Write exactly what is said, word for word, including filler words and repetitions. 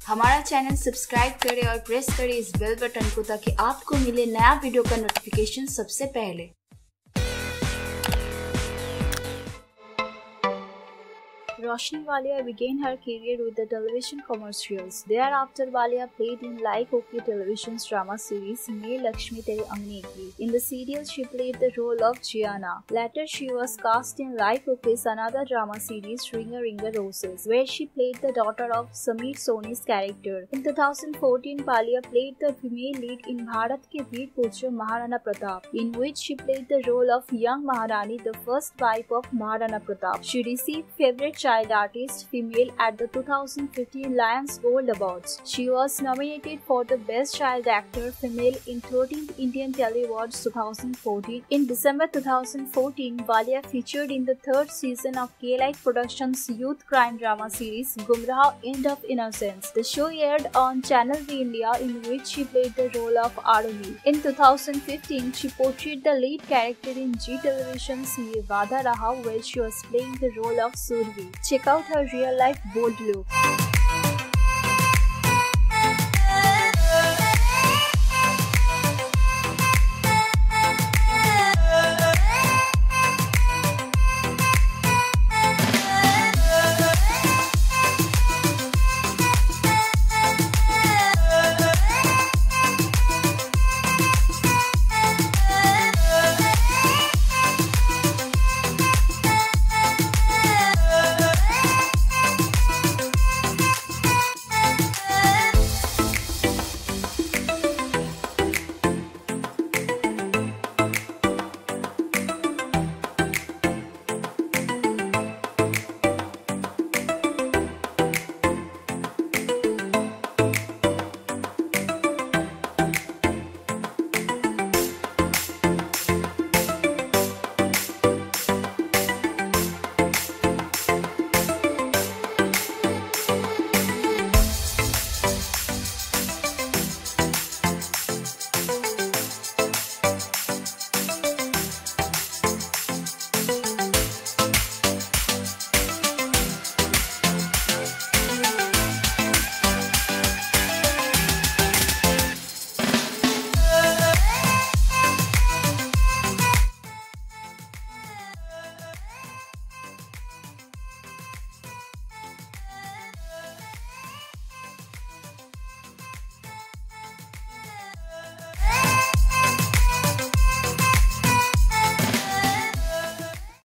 हमारा channel subscribe करें और प्रेस करें इस बेल बटन को ताकि आपको मिले नया वीडियो का नोटिफिकेशन सबसे पहले। Roshni Walia began her career with the television commercials. Thereafter, Walia played in Like Okay television's drama series Me Lakshmi Tere Angne Ki. In the serial, she played the role of Gianna. Later, she was cast in Like Okay's another drama series, Ringer Ringer Roses, where she played the daughter of Sameer Sony's character. In two thousand fourteen, Walia played the female lead in Bharat Ke Veer Putra Maharana Pratap, in which she played the role of young Maharani, the first wife of Maharana Pratap. She received Favorite Child Artist Female at the two thousand fifteen Lions Gold Awards. She was nominated for the Best Child Actor Female in thirteenth Indian Tele Awards twenty fourteen. In December two thousand fourteen, Walia featured in the third season of K-Like Productions' youth crime drama series Gumrah End of Innocence. The show aired on Channel V India, in which she played the role of Arohi. In two thousand fifteen, she portrayed the lead character in G Television's Ye Vada Raha, where she was playing the role of Survi. Check out her real-life bold look.